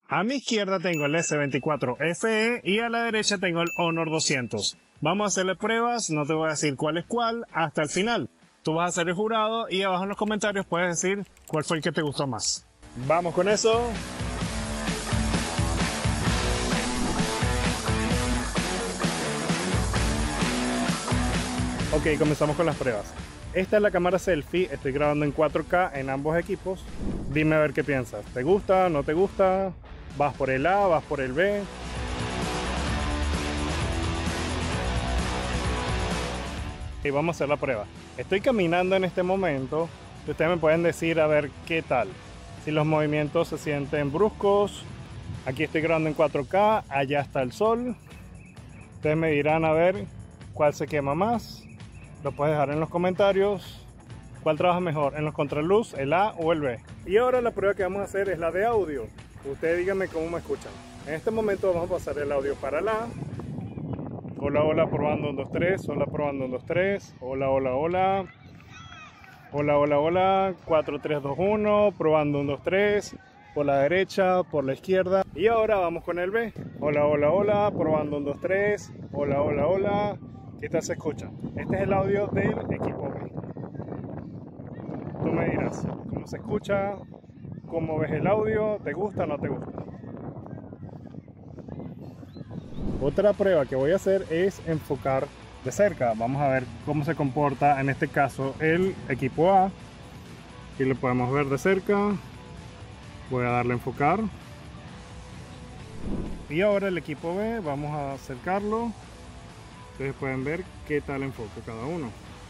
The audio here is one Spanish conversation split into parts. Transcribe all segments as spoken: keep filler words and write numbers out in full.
A mi izquierda tengo el ese veinticuatro efe e y a la derecha tengo el Honor doscientos. Vamos a hacerle pruebas, no te voy a decir cuál es cuál hasta el final. Tú vas a ser el jurado y abajo en los comentarios puedes decir cuál fue el que te gustó más. Vamos con eso. Ok, comenzamos con las pruebas. Esta es la cámara selfie, estoy grabando en cuatro K en ambos equipos. Dime a ver qué piensas. ¿Te gusta? ¿No te gusta? ¿Vas por el A? ¿Vas por el B? Y vamos a hacer la prueba. Estoy caminando en este momento. Ustedes me pueden decir a ver qué tal. Si los movimientos se sienten bruscos. Aquí estoy grabando en cuatro K, allá está el sol. Ustedes me dirán a ver cuál se quema más. Lo puedes dejar en los comentarios. ¿Cuál trabaja mejor? ¿En los contraluz, el A o el B? Y ahora la prueba que vamos a hacer es la de audio. Ustedes díganme cómo me escuchan. En este momento vamos a pasar el audio para el A. Hola, hola, probando un, dos, tres. Hola, probando un, dos, tres. Hola, hola, hola. Hola, hola, hola. cuatro, tres, dos, uno. Probando un, dos, tres. Por la derecha, por la izquierda. Y ahora vamos con el B. Hola, hola, hola. Probando un, dos, tres. Hola, hola, hola. ¿Qué tal se escucha? Este es el audio del equipo B. Tú me dirás cómo se escucha, cómo ves el audio, ¿te gusta o no te gusta? Otra prueba que voy a hacer es enfocar de cerca. Vamos a ver cómo se comporta en este caso el equipo A. Aquí lo podemos ver de cerca. Voy a darle a enfocar. Y ahora el equipo B, vamos a acercarlo. Ustedes pueden ver qué tal enfoca cada uno.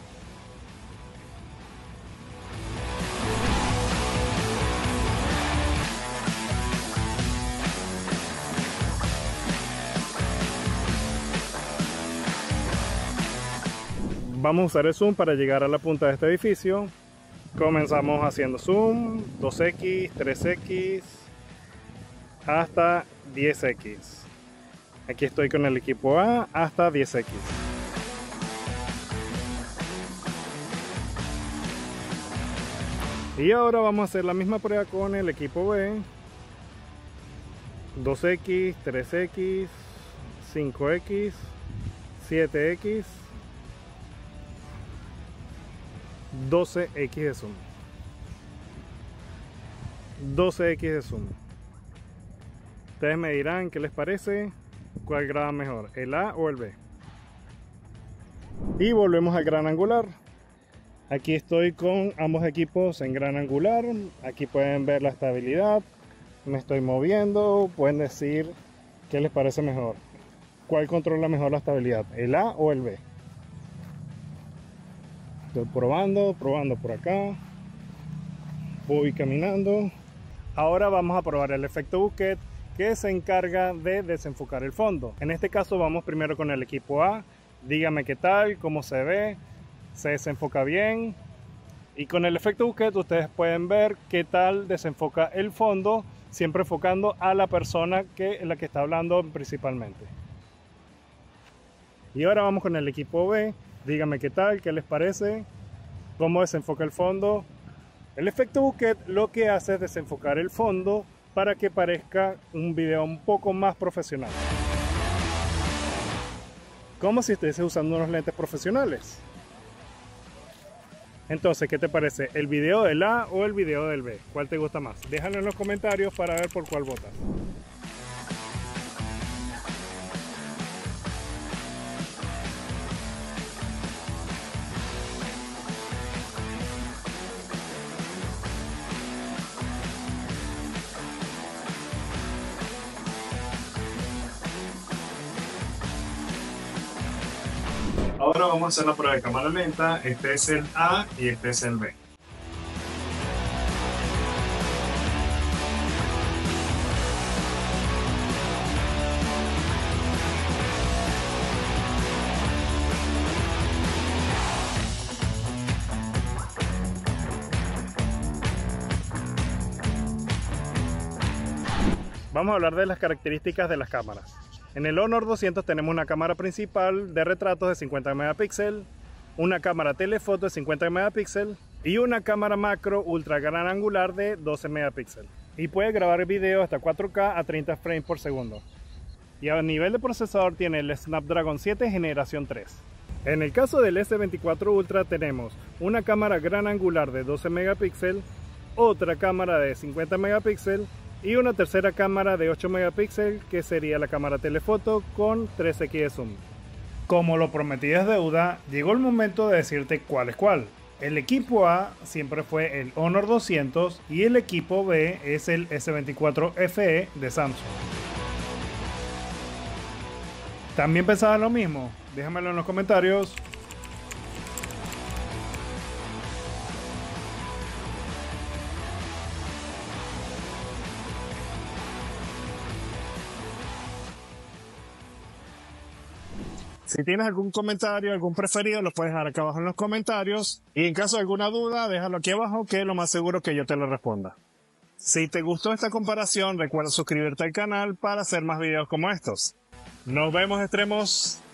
Vamos a usar el zoom para llegar a la punta de este edificio. Comenzamos haciendo zoom, dos equis, tres equis, hasta diez equis. Aquí estoy con el equipo A hasta diez equis. Y ahora vamos a hacer la misma prueba con el equipo B. dos equis, tres equis, cinco equis, siete equis, doce equis de zoom. doce equis de zoom. Ustedes me dirán qué les parece, cuál graba mejor, el A o el B. Y volvemos al gran angular. Aquí estoy con ambos equipos en gran angular. Aquí pueden ver la estabilidad. Me estoy moviendo. Pueden decir qué les parece mejor. ¿Cuál controla mejor la estabilidad? ¿El A o el B? Estoy probando, probando por acá. Voy caminando. Ahora vamos a probar el efecto bokeh, que se encarga de desenfocar el fondo. En este caso vamos primero con el equipo A. Dígame qué tal, cómo se ve, se desenfoca bien. Y con el efecto bokeh ustedes pueden ver qué tal desenfoca el fondo, siempre enfocando a la persona que la que está hablando principalmente. Y ahora vamos con el equipo B. Dígame qué tal, qué les parece, cómo desenfoca el fondo. El efecto bokeh lo que hace es desenfocar el fondo para que parezca un video un poco más profesional. Como si estuviese usando unos lentes profesionales. Entonces, ¿qué te parece? ¿El video del A o el video del B? ¿Cuál te gusta más? Déjalo en los comentarios para ver por cuál votas. Ahora vamos a hacer la prueba de cámara lenta. Este es el A y este es el B. Vamos a hablar de las características de las cámaras. En el Honor doscientos tenemos una cámara principal de retratos de cincuenta megapíxeles, una cámara telefoto de cincuenta megapíxeles y una cámara macro ultra gran angular de doce megapíxeles. y puede grabar video hasta cuatro K a treinta frames por segundo. Y a nivel de procesador tiene el Snapdragon siete generación tres. En el caso del S veinticuatro Ultra tenemos una cámara gran angular de doce megapíxeles, otra cámara de cincuenta megapíxeles y una tercera cámara de ocho megapíxeles que sería la cámara telefoto con tres equis de zoom. Como lo prometí es deuda, llegó el momento de decirte cuál es cuál. El equipo A siempre fue el Honor doscientos y el equipo B es el S veinticuatro F E de Samsung. ¿También pensabas lo mismo? Déjamelo en los comentarios. Si tienes algún comentario, algún preferido, lo puedes dejar acá abajo en los comentarios. Y en caso de alguna duda, déjalo aquí abajo que lo más seguro que yo te lo responda. Si te gustó esta comparación, recuerda suscribirte al canal para hacer más videos como estos. Nos vemos, extremos.